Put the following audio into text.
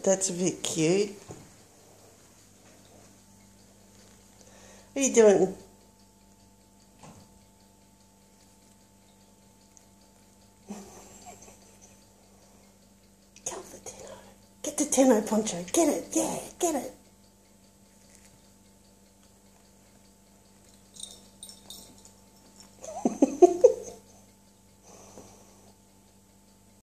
that's a bit cute. What are you doing? Get the Tenno. Get the Tenno poncho. Get it. Yeah, get it.